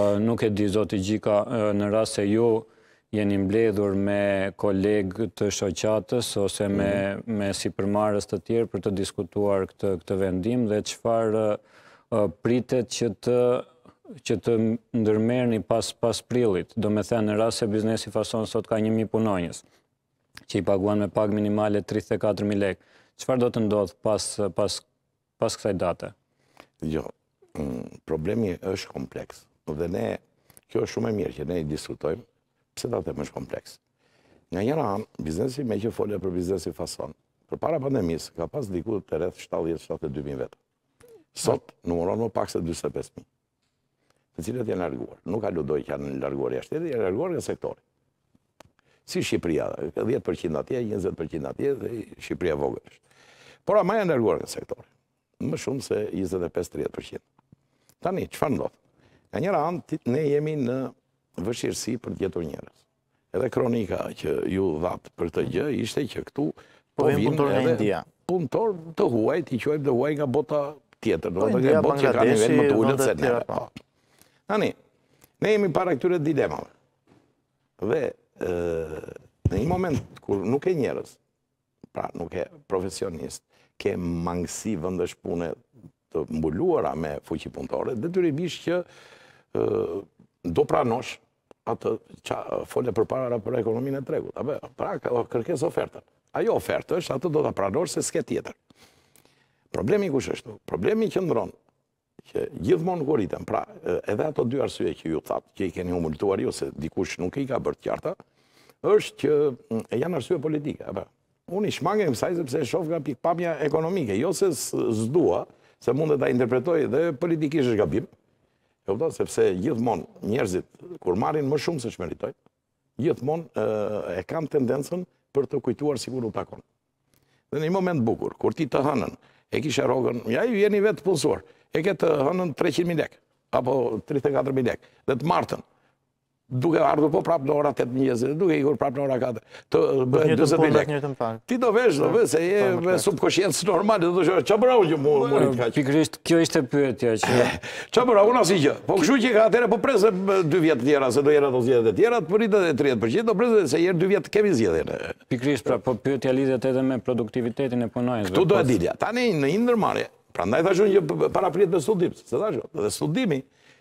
Nuk e di, zoti Gjika, në rast se ju jeni mbledhur me kolegë të shoqatës ose me sipërmarrës të tjerë për të diskutuar këtë vendim dhe çfarë pritet që të ndërmerrni pas prillit. Do me thënë, në rast se biznesi Fason sot ka 1000 punonjës, që i paguan me pagë minimale 34.000 lekë. Çfarë do të ndodh pas kësaj date? Jo, problemi është kompleks. Dhe ne, kjo është shumë e mirë që ne i diskutojmë, pse ta them është kompleks. Nga njëra anë, biznesi me që folja për biznesi Fason, për para pandemisë, ka pas diku të rreth 70-72.000 vetë. Sot, numëron më pak se 45.000, të cilët janë larguar. Nuk aludoj që janë larguar jashtë, janë larguar nga sektori. Si Shqipëria, 10% atje, 20% atje, dhe Shqipëria vogël është. Por ama janë larguar nga sektori, më shumë se 25-30%. Tani, çfarë ndodh? Nga njëra anë, ne jemi në vështirësi për të gjetur njerëz. Edhe kronika që ju dhatë për këtë gjë ishte që këtu po vinë edhe punëtor të huaj, t'i quajmë të huaj nga bota tjetër, do të thotë botë që kanë nivel më të ulët se ne. Tani, ne jemi para këtyre dilemave. Dhe në një moment kur nuk e njerëz, pra nuk e profesionist, ke mangësi vëndësh pune të mbuluara me fuqi punëtore, detyrimisht që do pranosh atë që fole për para për ekonominë e tregut. Pra, kërkes ofertën. Ajo ofertë është, atë do të pranosh se s'ke tjetër. Problemi kush është? Problemi qëndron që gjithmonë kur rritem, pra, edhe ato dy arsye që ju thatë, që i keni humultuar ju, se dikush nuk i ka bërë të qarta, është që janë arsye politike. Unë i shmangem kësaj sepse e shoh nga pikpamja ekonomike, jo se s'dua, se mund të ta interpretoj dhe politikisht është gabim, sepse gjithmonë njerëzit, kur marrin më shumë se çmeritojnë, gjithmonë e kanë tendencën për të kujtuar sikur u takon. Dhe në një moment bukur, kur ti të hënën, e kishe rrogën, ja ju jeni vetë punësuar, e ke të hënën 300.000 lekë, apo 34.000 lekë, dhe të martën, duke ardhur po prapë në ora 8 mëngjesit, duke ikur prapë në ora 4, të bëhen 20.000 lekë. Ti do vesh, se je me subkonsciencë normale, do të shoh, çfarë bëra unë që murit kaq. Pikërisht, kjo ishte pyetja që çfarë bëra unë asgjë. Po kështu që atëherë po presë 2 vjet të tjera, se do jenë ato zgjedhjet e tjera, të rritet e 30%, do presë se herë 2 vjet kemi zgjedhjen. Pikërisht, pra, po pyetja lidhet edhe me produktivitetin e punonjësve. Ktu do e dilja. Tani në një ndërmarrje, prandaj thashun që para pritet me studim, se thashun, dhe studimi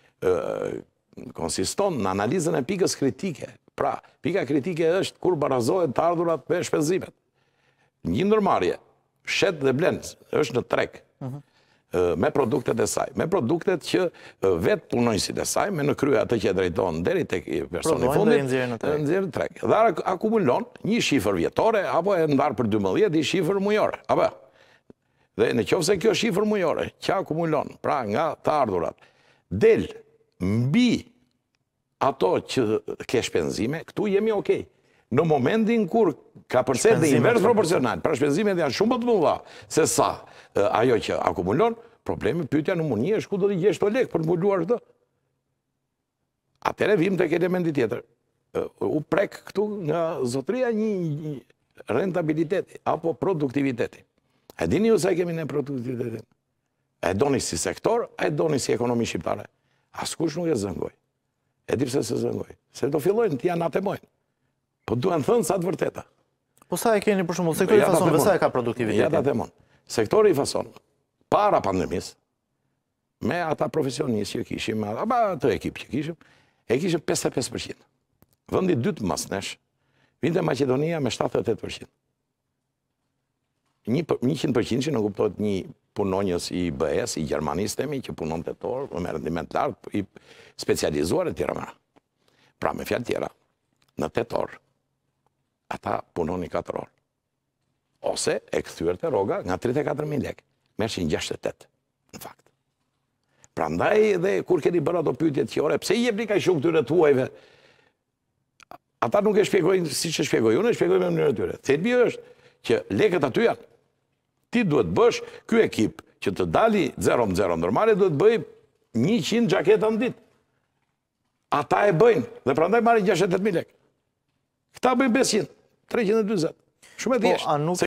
konsiston në analizën e pikës kritike. Pra, pika kritike është kur barazohet të ardhurat me shpenzimet. Një ndërmarrje, shet dhe blend, është në treg, me produktet e saj. Me produktet që vetë punojësit e saj, me në krye atë që e drejton deri tek personi fundit, nxjerrën në treg. Dhe akumulon një shifër vjetore, apo e ndar për 12, një shifër mujore. Dhe në qoftë se kjo shifër mujore, që akumulon, pra nga të ardhurat, del mbi ato që ke shpenzime, këtu jemi okej. Në momentin kur ka përset dhe invers proporcional, pra shpenzimet janë shumë të mëdha se sa ajo që akumulon, problemi pyetja në mundi është ku do të gjesh to lek për të mbuluar këtë. Atëherë vim tek elementi tjetër. U prek këtu nga zotëria një rentabiliteti apo produktiviteti. A dini ju sa kemi ne produktivitetin? A e doni si sektor, a e doni si ekonomi shqiptare? Askush nuk e zëngoj. E di pse se zëngoj. Se do fillojnë të janë atemojnë. Po duhen thënë sa të vërteta. Po sa e keni për shembull sektori i Fasonëve, sa e ka produktivitetin? Ja ta themon. Sektori i Fasonëve, para pandemisë, me ata profesionistë që kishim, apo ato ekip që kishim, e kishim 55%. Vendi dytë mas nesh, vinte Maqedonia me 78%. 100% që në kuptohet një punonjës i BE-s, i gjermanistemi, që punon të torë, me rendiment lartë, i specializuar e tjera mëra. Pra me fjalë tjera, në 8 orë, ata punon i 4 orë. Ose e këthyër të roga nga 34.000 lekë, mershin 68, në fakt. Pra ndaj dhe kur keni bërë ato pyetje të qore, pse i jepni ka shumë këtyre të huajve? Ata nuk e shpjegojnë si që shpjegoj, unë e shpjegoj me mënyrë tyre. Thelbi është që lekët aty janë. Ti duhet bësh, ky ekip që të dali 0-0 normale, duhet bëj 100 gjaketa në ditë. Ata e bëjnë, dhe prandaj marrin 68.000 lekë. Këta bëjnë 500, 320. Shumë e thjeshtë.